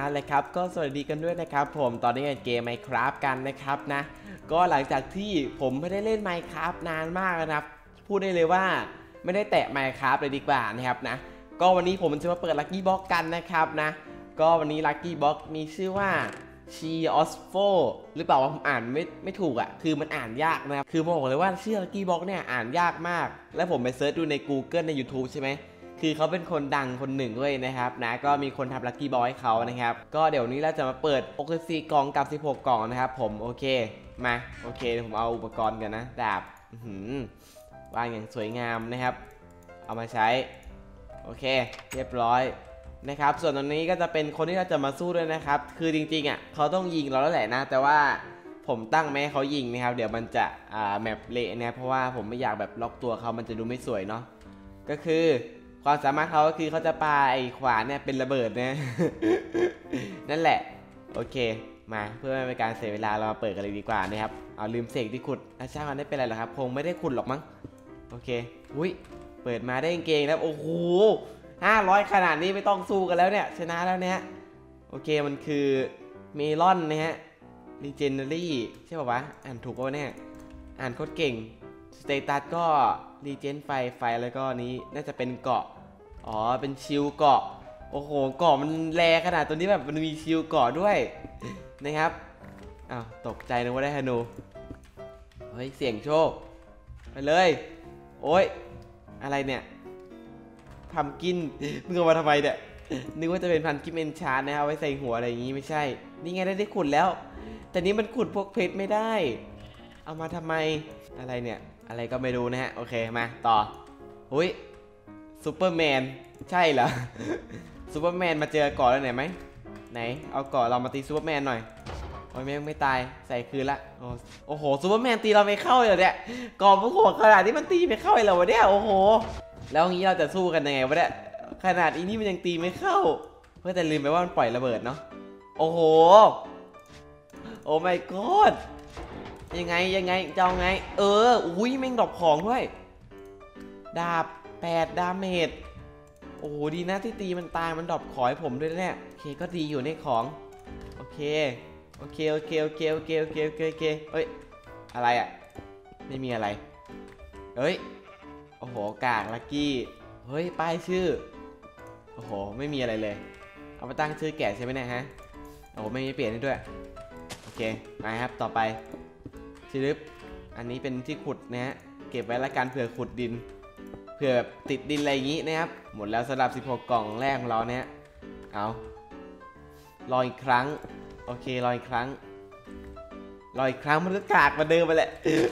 เลยครับก็สวัสดีกันด้วยนะครับผมตอนนี้เกม Minecraft กันนะครับนะก็หลังจากที่ผมไม่ได้เล่น Minecraft นานมากนะครับพูดได้เลยว่าไม่ได้แตะ Minecraft เลยดีกว่านะครับนะก็วันนี้ผมจะมาเปิด Lucky Box กันนะครับนะก็วันนี้ Lucky Box มีชื่อว่าชีออสโฟหรือเปล่าว่าผมอ่านไม่ถูกอ่ะคือมันอ่านยากนะครับคือบอกเลยว่าชื่อ Lucky Box เนี่ยอ่านยากมากแล้วผมไปเซิร์ชดูใน Google ใน YouTube ใช่ไหมคือเขาเป็นคนดังคนหนึ่งด้วยนะครับนะก็มีคนทำลัคกี้บอยให้เขานะครับก็เดี๋ยวนี้เราจะมาเปิด64กล่องกับ16กล่องนะครับผมโอเคมาโอเคเดี๋ยวผมเอาอุปกรณ์กันนะดาบวางอย่างสวยงามนะครับเอามาใช้โอเคเรียบร้อยนะครับส่วนตรงนี้ก็จะเป็นคนที่เราจะมาสู้ด้วยนะครับคือจริงๆอ่ะเขาต้องยิงเราแล้วแหละนะแต่ว่าผมตั้งไม่ให้เขายิงนะครับเดี๋ยวมันจะแมปเละนะเพราะว่าผมไม่อยากแบบล็อกตัวเขามันจะดูไม่สวยเนาะก็คือความสามารถเขาก็คือเขาจะปาไอ้ขวานเนี่ยเป็นระเบิดนะนั่นแหละโอเคมาเพื่อไม่เป็นการเสียเวลาเรามาเปิดกันเลยดีกว่านะครับเอาลืมเสกที่ขุดช่างมันได้เป็นไรหรอครับคงไม่ได้ขุดหรอกมั้งโอเคอุ้ยเปิดมาได้เก่งแล้วโอ้โห500ขนาดนี้ไม่ต้องสู้กันแล้วเนี่ยชนะแล้วเนี่ยโอเคมันคือเมลอนนะฮะ Legendary ใช่ป่าววะอ่านถูกป่ะเนี่ยอ่านโคตรเก่งสเตตัสก็รีเจนไฟแล้วก็นี้น่าจะเป็นเกาะอ๋อเป็นชิลเกาะโอ้โหเกาะมันแรงขนาดตัวนี้แบบมันมีชิลเกาะด้วยนะครับอ้าวตกใจนึกว่าได้ธนูเฮ้ยเสี่ยงโชคไปเลยโอ้ยอะไรเนี่ยพัมกินมึงเอามาทำไมเนี่ยนึกว่าจะเป็นพันกิมเอนชาร์นะครับไว้ใส่หัวอะไรอย่างงี้ไม่ใช่นี่ไงได้ขุดแล้วแต่นี้มันขุดพวกเพชรไม่ได้เอามาทำไมอะไรเนี่ยอะไรก็ไม่รู้นะฮะโอเคมาต่อหุ้ยซูเปอร์แมนใช่เหรอซูเปอร์แมนมาเจอก่อนแล้วไหนไหมไหนเอาก่อนเรามาตีซูเปอร์แมนหน่อยโอ้ยไม่ตายใส่คืนละโอ้โหซูเปอร์แมนตีเราไม่เข้าเลยเนี่ยก่อนพวกโหดขนาดที่มันตีไม่เข้าเลยเหรอวะเนี่ยโอ้โหแล้วงี้เราจะสู้กันยังไงวะเนี่ยขนาดอีนี่มันยังตีไม่เข้าเพื่อแต่ลืมไปว่ามันปล่อยระเบิดเนาะโอ้โหโอ้ my godยังไงจะเอาไงอุ้ยแม่งดรอปของด้วยดาบ8ดาเมจโอ้โหดีนะที่ตีมันตายมันดรอปขอให้ผมด้วยเนี่ยโอเคก็ดีอยู่ในของโอเคเฮ้ยอะไรอ่ะไม่มีอะไรเฮ้ยโอ้โหกากลักกี้เฮ้ยป้ายชื่อโอ้โหไม่มีอะไรเลยเอามาตั้งชื่อแกะใช่ไหมเนี่ยฮะโอ้โหไม่มีเปลี่ยนให้ด้วยโอเคมาครับต่อไปชิลิปอันนี้เป็นที่ขุดนะฮะเก็บไว้ละกันเผื่อขุดดินเผื่อแบบติดดินอะไรอย่างงี้นะครับหมดแล้วสำหรับ16กล่องแรกของเราเนี่ยเอารออีกครั้งโอเครออีกครั้งมันก็กากมาเดิมไปแหละ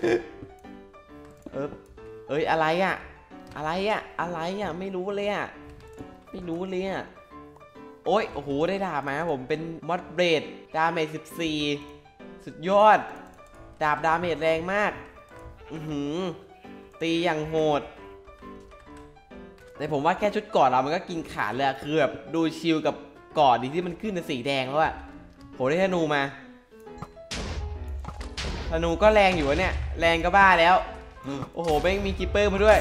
เอ้ยอะไรอ่ะไม่รู้เลยอ่ะโอ้ยโอ้โหได้ดาบมาผมเป็นมอดเบรดดาเมจ14สุดยอดดาบดาเมจแรงมากตีอย่างโหดแต่ผมว่าแค่ชุดก่อนเรามันก็กินขาดเลยคือแบบดูชิลกับก่อนดีที่มันขึ้นเป็นสีแดงแล้วอะโหได้ธนูมาธนูก็แรงอยู่วะเนี่ยแรงก็บ้าแล้วโอ้โหแม่งมีคิปเปอร์มาด้วย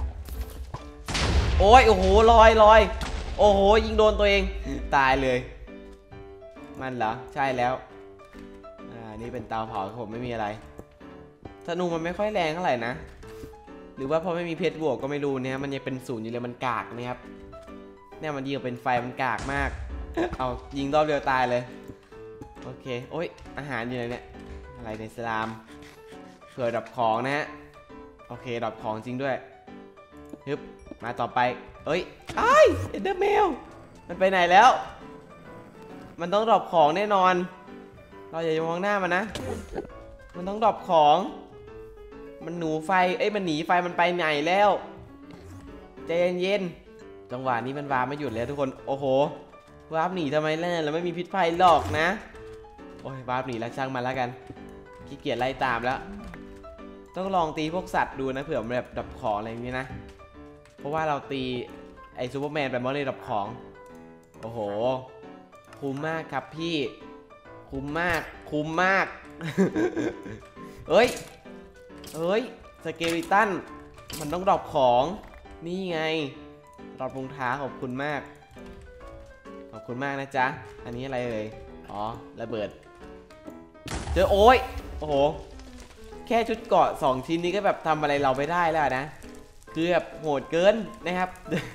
โอ้ยโอ้โหลอยโอ้โหยิงโดนตัวเองตายเลยมันเหรอใช่แล้วนี่เป็นเตาเผาผมไม่มีอะไรธนูมันไม่ค่อยแรงเท่าไหร่นะหรือว่าพอไม่มีเพชรบวกก็ไม่รู้เนี่ยมันยังเป็น0อยู่เลยมันกากนะครับเนี่ยมันยิงเป็นไฟมันกากมากเอายิงรอบเดียวตายเลยโอเคโอ้ยอาหารอยู่ไหนเนี่ยอะไรในสลามเผื่อดับของนะฮะโอเคดับของจริงด้วยฮึบมาต่อไปเอ้ยเอ็นเดอร์แมวมันไปไหนแล้วมันต้องดับของแน่นอนเราอย่ามองหน้ามันนะมันต้องดรอปของมันหนีไฟมันไปไหนแล้วใจเย็นจังหวะนี้มันวาร์ปไม่หยุดแล้วทุกคนโอ้โหวาร์ปหนีทำไมล่ะเราไม่มีพิษภัยหรอกนะโอ้ยวาร์ปหนีแล้วช่างมันแล้วกันขี้เกียจไล่ตามแล้วต้องลองตีพวกสัตว์ดูนะเผื่อมันแบบดรอปของอะไรอย่างนี้นะเพราะว่าเราตีไอ้ซูเปอร์แมนไปมันเลยดรอปของโอ้โหคุ้มมากครับพี่คุ้มมากเอ้ยสเกลิตันมันต้องดรอปของนี่ไงดรอปรองเท้าขอบคุณมากคุณมากนะจ๊ะอันนี้อะไรเอ่ยอ๋อระเบิดเจอโอ้ยโอ้โหแค่ชุดเกราะ2ชิ้นนี้ก็แบบทำอะไรเราไม่ได้แล้วนะคือแบบโหดเกินนะครับ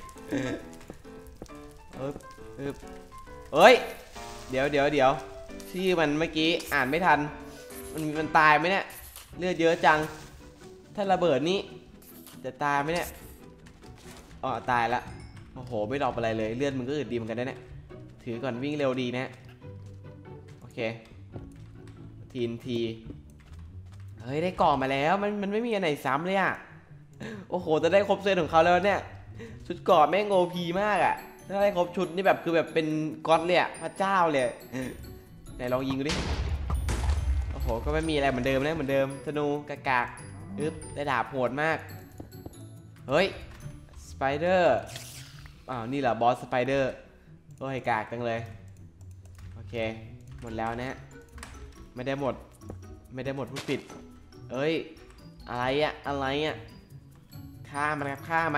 เอ้ยเดี๋ยวชื่อมันเมื่อกี้อ่านไม่ทันมันตายไหมเนี่ยเลือดเยอะจังถ้าระเบิดนี้จะตายไหมเนี่ยอ๋อตายละโอ้โหไม่ดรอปอะไรเลยเลือดมึงก็อึดดีเหมือนกันนะเนี่ยถือก่อนวิ่งเร็วดีนะโอเคทีเฮ้ยได้กล่องมาแล้วมันไม่มีอันไหนซ้ำเลยอ่ะโอ้โหจะได้ครบเซตของเขาแล้วเนี่ยชุดเกราะแม่งโอพีมากอ่ะถ้าได้ครบชุดนี่แบบคือแบบเป็นก๊อตเลยอ่ะพระเจ้าเลยไหนลองยิงดูดิโอ้โหก็ไม่มีอะไรเหมือนเดิมนะเหมือนเดิมธนูกากได้ดาบโหดมากเฮ้ยสไปเดอร์นี่เหรอบอสสไปเดอร์โอ้ยกากจังเลยโอเคหมดแล้วนะไม่ได้หมดผู้ปิดเอ้ยอะไรอ่ะฆ่ามันครับฆ่า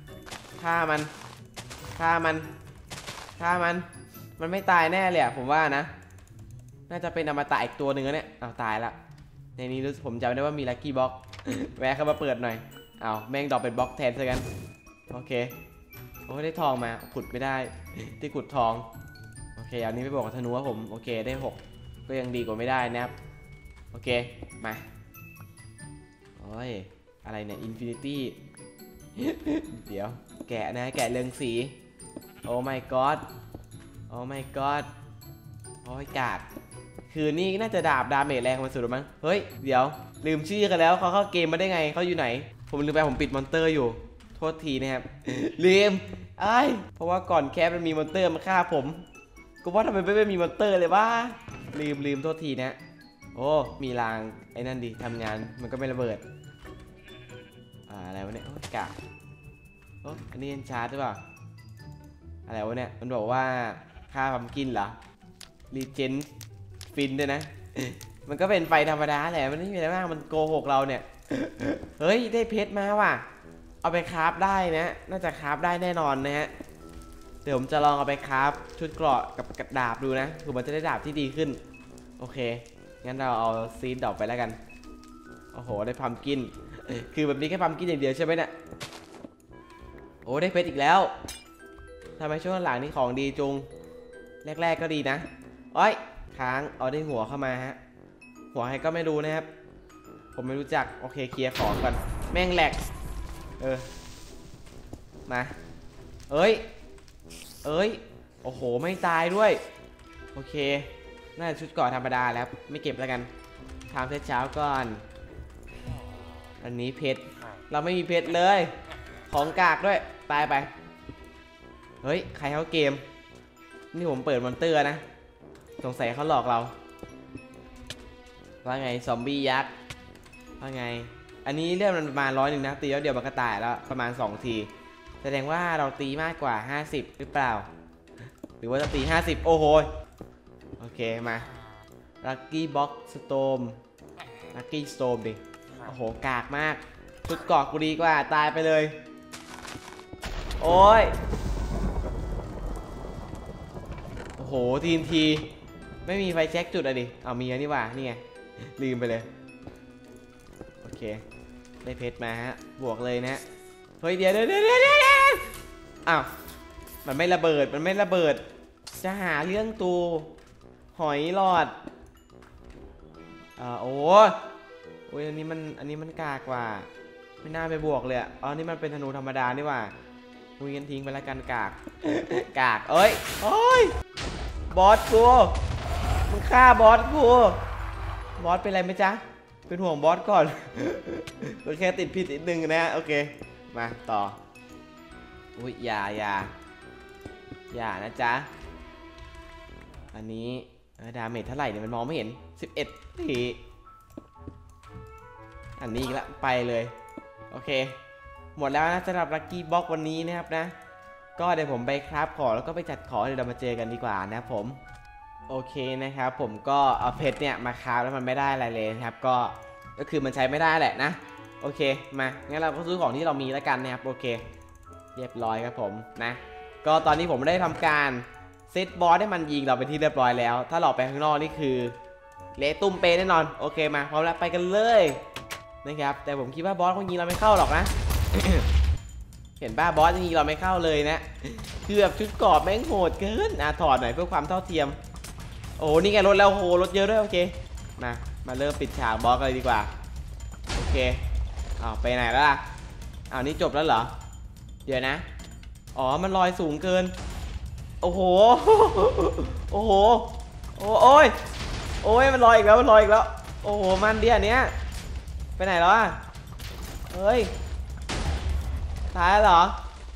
มันไม่ตายแน่เลยผมว่านะน่าจะเป็นอมตะอีกตัวหนึ่งเนี่ยตายละในนี้รู้สึกผมจำได้ว่ามีลัคกี้บ็อกแวะเข้ามาเปิดหน่อยแม่งดอกเป็นบล็อกแทนซะกันโอเคโอ้ได้ทองมาขุดไม่ได้ที่ขุดทองโอเคอันนี้ไม่บอกกับธนูว่าผมโอเคได้6ก็ยังดีกว่าไม่ได้นะครับโอเคมาโอ้ยอะไรเนี่ยอินฟินิตี้เดี๋ยวแกะนะแกะเรืองสีโอ้ my god โอ้ my god โอ้ยกากคือนี่น่าจะดาเมจแรงมันสุดหรือมั้งเฮ้ยเดี๋ยวลืมชื่อกันแล้วเขาเข้าเกมมาได้ไงเขาอยู่ไหนผมลืมไปผมปิดมอนเตอร์อยู่โทษทีนะครับลืมเพราะว่าก่อนแคปมันมีมอนเตอร์มาฆ่าผมก็ว่าทำไมไม่มีมอนเตอร์เลยวะลืมโทษทีนะโอ้มีรางไอ้นั่นดิทำงานมันก็ไม่ระเบิดอะไรวะเนี่ยโอ้ยกากโอ้อันนี้เอ็นชาร์ดหรือเปล่าอะไรวะเนี่ยมันบอกว่าฆ่าพัมกินเหรอรีเจนฟินด้วยนะมันก็เป็นไฟธรรมดาแหละมันไม่มีอะไรมากมันโกหกเราเนี่ยเฮ้ยได้เพชรมาว่ะเอาไปคราฟได้นะน่าจะคราฟได้แน่นอนนะฮะเดี๋ยวผมจะลองเอาไปคราฟชุดเกราะกับกระดาบดูนะคือมันจะได้ดาบที่ดีขึ้นโอเคงั้นเราเอาซีดดอกไปแล้วกันโอ้โหได้พัมกินคือแบบนี้แค่พัมกินอย่างเดียวใช่ไหมเนี่ยโอ้ได้เพชรอีกแล้วทำไมช่วงหลังนี่ของดีจุงแรกก็ดีนะค้างเอาได้หัวเข้ามาฮะหัวใครก็ไม่รู้นะครับผมไม่รู้จักโอเคเคลียร์ของก่อนแม่งแหลกมาเอ้ยโอ้โหไม่ตายด้วยโอเคน่าจะชุดเกราะธรรมดาแล้วไม่เก็บแล้วกันทำเช้าก่อนอันนี้เพชรเราไม่มีเพชรเลยของกากด้วยตายไปเฮ้ยใครเข้าเกมนี่ผมเปิดมอนเตอร์นะสงสัยเขาหลอกเราว่าไงซอมบี้ยักษ์ว่าไงอันนี้เรื่องมันประมาณ100นะตีแล้วเดี๋ยวมันก็ตายแล้วประมาณ2ทีแสดงว่าเราตีมากกว่า50หรือเปล่าหรือว่าจะตี50โอ้โหโอเคมาลัคกี้บ็อกสโตมลัคกี้สโตมดิโอ้โหกากมากชุดเกราะกูดีกว่าตายไปเลยโอ้ยโอ้โหทีไม่มีไฟแช็กจุดอะดิมีอันนี้ว่านี่ไงลืมไปเลยโอเคได้เพชรมาฮะบวกเลยนะเฮ้ยเดี๋ยวมันไม่ระเบิดจะหาเรื่องตูหอยหลอดโอ้ยอันนี้มันกากว่าไม่น่าไปบวกเลยนี่มันเป็นธนูธรรมดานี่ว่าคุยกันทิ้งไปแล้วกันกากเอ้ยบอสกูมึงฆ่าบอสกูบอสเป็นไรไหมจ๊ะเป็นห่วงบอสก่อนแค่ติดผิดนิดนึงนะโอเคมาต่ออุ้ยอย่านะจ๊ะอันนี้ดาเมจเท่าไหร่เนี่ยมันมองไม่เห็น11ทีอันนี้อีกแล้วไปเลยโอเคหมดแล้วนะสำหรับลัคกี้บ็อกวันนี้นะครับนะก็เดี๋ยวผมไปคราฟของแล้วก็ไปจัดของเดี๋ยวเรามาเจอกันดีกว่านะผมโอเคนะครับผมก็เอาเพชรเนี่ยมาคราฟแล้วมันไม่ได้อะไรเลยนะครับก็คือมันใช้ไม่ได้แหละนะโอเคมางั้นเราก็ซื้อของที่เรามีแล้วกันนะครับโอเคเรียบร้อยครับผมนะก็ตอนนี้ผมได้ทำการเซตบอสให้มันยิงเราไปที่เรียบร้อยแล้วถ้าเราไปข้างนอกนี่คือเละตุ้มเปแน่นอนโอเคมาพร้อมแล้วไปกันเลยนะครับแต่ผมคิดว่าบอสคงยิงเราไม่เข้าหรอกนะ เห็นป่ะบอสยิงเราไม่เข้าเลยนะคือแบบชุดกรอบแม่งโหดเกินถอดหน่อยเพื่อความเท่าเทียมโอ้นี่ไงรถแล้วโหรถเยอะด้วยโอเคมาเริ่มปิดฉากบอสกันเลยดีกว่าโอเคไปไหนแล้วล่ะนี่จบแล้วเหรอเดี๋ยวนะอ๋อมันลอยสูงเกินโอ้โหโอ้โหโอ้ยมันลอยอีกแล้วโอ้โหมันเดียวเนี้ยไปไหนแล้วอ่ะเฮ้ยตายแล้วเหรอ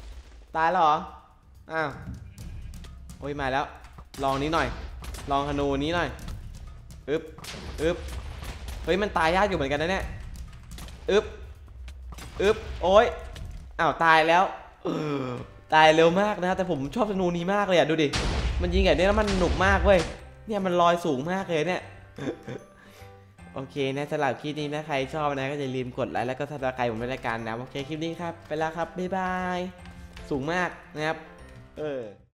อ้าวโอ้ยมาแล้วลองนี้หน่อยลองธนูนี้หน่อยอึ๊บเฮ้ยมันตายยากอยู่เหมือนกันนะเนี่ยอึ๊บโอ้ยตายแล้วตายเร็วมากนะแต่ผมชอบธนูนี้มากเลยดูดิมันยิงแบบนี้แล้วมันหนุกมากเว้ยเนี่ยมันลอยสูงมากเลยเนี่ยโอเคนะสำหรับคลิปนี้นะใครชอบนะก็อย่าลืมกดไลค์แล้วก็ซับสไครป์ผมในรายการนะโอเคคลิปนี้ครับไปแล้วครับบ๊ายบายสูงมากนะครับ